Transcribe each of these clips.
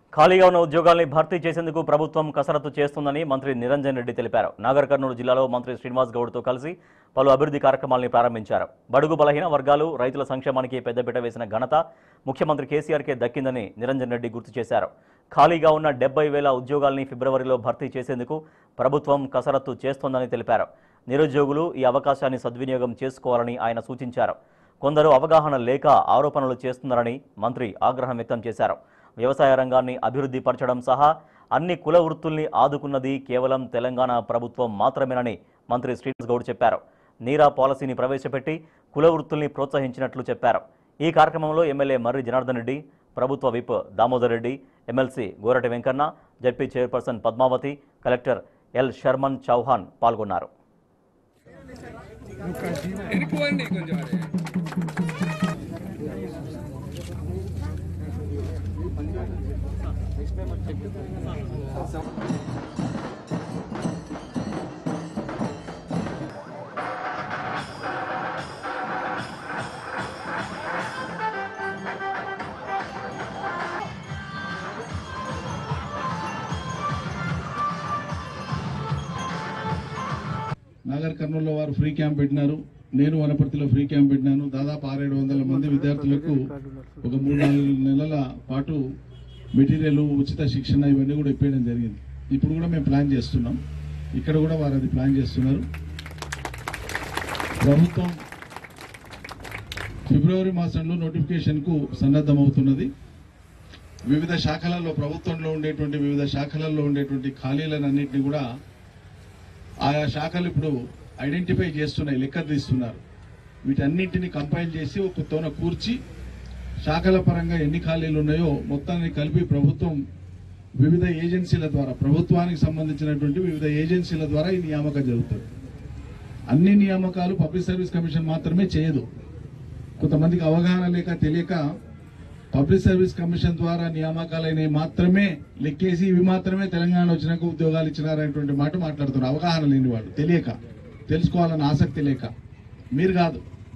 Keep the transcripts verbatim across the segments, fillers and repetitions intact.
ఖాళీగా ఉన్న ఉద్యోగాల్ని భర్తీ చేసేందుకు ప్రభుత్వం కసరత్తు చేస్తుందని మంత్రి నిరంజన్ రెడ్డి తెలిపారు. నాగర్ కర్నూలు జిల్లాలో మంత్రి శ్రీనివాస్ గౌడ్తో కలిసి పలు అభివృద్ధి కార్యక్రమాల్ని ప్రారంభించారు. బడుగు బలహీన వర్గాలు, రైతుల సంక్షేమానికి పెద్దపీట వేసిన ఘనత ముఖ్యమంత్రి కేసీఆర్కే దక్కిందని నిరంజన్ రెడ్డి గుర్తు చేశారు. ఖాళీగా ఉన్న డెబ్బై వేల ఉద్యోగాల్ని ఫిబ్రవరిలో భర్తీ చేసేందుకు ప్రభుత్వం కసరత్తు చేస్తోందని తెలిపారు. నిరుద్యోగులు ఈ అవకాశాన్ని సద్వినియోగం చేసుకోవాలని ఆయన సూచించారు. కొందరు అవగాహన లేక ఆరోపణలు చేస్తున్నారని మంత్రి ఆగ్రహం వ్యక్తం చేశారు. వ్యవసాయ రంగాన్ని అభివృద్ధి పరచడం సహా అన్ని కుల వృత్తుల్ని ఆదుకున్నది కేవలం తెలంగాణ ప్రభుత్వం మాత్రమేనని మంత్రి శ్రీనివాస్ గౌడ్ చెప్పారు. నీరా పాలసీని ప్రవేశపెట్టి కుల వృత్తుల్ని ప్రోత్సహించినట్లు చెప్పారు. ఈ కార్యక్రమంలో ఎమ్మెల్యే మర్రి జనార్దన్ రెడ్డి, ప్రభుత్వ whip Damodar Reddy, MLC Gorati Venkanna, ZP chairperson Padmavathi, collector L Sharman Chauhan పాల్గొన్నారు. నాగర్ కర్నూలులో వారు ఫ్రీ క్యాంప్ పెట్టినారు. నేను వనపర్తిలో ఫ్రీ క్యాంప్ పెట్టినాను. దాదాపు ఆరేడు వందల మంది విద్యార్థులకు ఒక మూడు నాలుగు నెలల పాటు మెటీరియల్, ఉచిత శిక్షణ ఇవన్నీ కూడా ఇప్పేయడం జరిగింది. ఇప్పుడు కూడా మేము ప్లాన్ చేస్తున్నాం. ఇక్కడ కూడా వారు అది ప్లాన్ చేస్తున్నారు. ప్రభుత్వం ఫిబ్రవరి మాసంలో నోటిఫికేషన్కు సన్నద్ధమవుతున్నది. వివిధ శాఖలలో, ప్రభుత్వంలో ఉండేటువంటి వివిధ శాఖలలో ఉండేటువంటి ఖాళీలన్నింటినీ కూడా ఆయా శాఖలు ఇప్పుడు ఐడెంటిఫై చేస్తున్నాయి, లెక్క తీస్తున్నారు. వీటన్నింటినీ కంపైల్ చేసి ఒక తోన కూర్చి శాఖల పరంగా ఎన్ని ఖాళీలు ఉన్నాయో మొత్తాన్ని కలిపి ప్రభుత్వం వివిధ ఏజెన్సీల ద్వారా, ప్రభుత్వానికి సంబంధించినటువంటి వివిధ ఏజెన్సీల ద్వారా ఈ నియామకం జరుగుతుంది. అన్ని నియామకాలు పబ్లిక్ సర్వీస్ కమిషన్ మాత్రమే చేయదు. కొంతమందికి అవగాహన లేక తెలియక పబ్లిక్ సర్వీస్ కమిషన్ ద్వారా నియామకాలైనవి మాత్రమే లెక్కేసి ఇవి మాత్రమే తెలంగాణ వచ్చినాక ఉద్యోగాలు ఇచ్చినారనేటువంటి మాట మాట్లాడుతున్నారు. అవగాహన లేని వాడు, తెలియక, తెలుసుకోవాలన్న ఆసక్తి లేక. మీరు కాదు,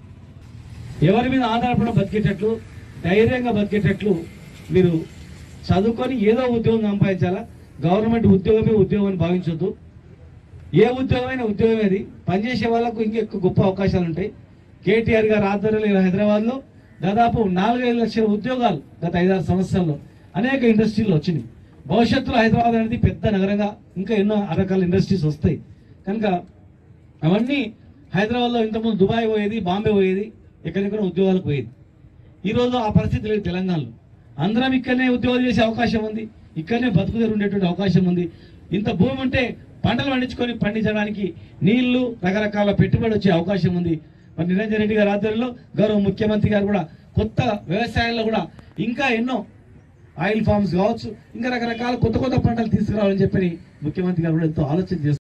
ఎవరి మీద ఆధారపడ బతికేటట్లు, ధైర్యంగా బతికేటట్లు మీరు చదువుకొని ఏదో ఉద్యోగం సంపాదించాలా. గవర్నమెంట్ ఉద్యోగమే ఉద్యోగం అని భావించొద్దు. ఏ ఉద్యోగమైనా ఉద్యోగం అది. పనిచేసే వాళ్ళకు ఇంకెక్కువ గొప్ప అవకాశాలు ఉంటాయి. కేటీఆర్ గారు ఆధ్వర్యంలో హైదరాబాద్లో దాదాపు నాలుగైదు లక్షల ఉద్యోగాలు గత ఐదారు సంవత్సరాల్లో అనేక ఇండస్ట్రీలు వచ్చినాయి. భవిష్యత్తులో హైదరాబాద్ అనేది పెద్ద నగరంగా ఇంకా ఎన్నో రకాల ఇండస్ట్రీస్ వస్తాయి. కనుక అవన్నీ హైదరాబాద్లో ఇంతకుముందు దుబాయ్ పోయేది, బాంబే పోయేది, ఎక్కడెక్కడ ఉద్యోగాలకు పోయేది. ఈరోజు ఆ పరిస్థితి లేదు తెలంగాణలో. అందరం ఇక్కడనే ఉద్యోగాలు చేసే అవకాశం ఉంది, ఇక్కడనే బతుకుదేరు ఉండేటువంటి అవకాశం ఉంది. ఇంత భూమి ఉంటే పంటలు పండించుకొని పండించడానికి నీళ్లు, రకరకాల పెట్టుబడి వచ్చే అవకాశం ఉంది. మరి నిరంజన్ రెడ్డి గారి ఆధ్వర్యంలో గౌరవ ముఖ్యమంత్రి గారు కూడా కొత్త వ్యవసాయంలో కూడా ఇంకా ఎన్నో ఆయిల్ ఫార్మ్స్ కావచ్చు, ఇంకా రకరకాల కొత్త కొత్త పంటలు తీసుకురావాలని చెప్పని ముఖ్యమంత్రి గారు కూడా ఎంతో ఆలోచన చేస్తారు.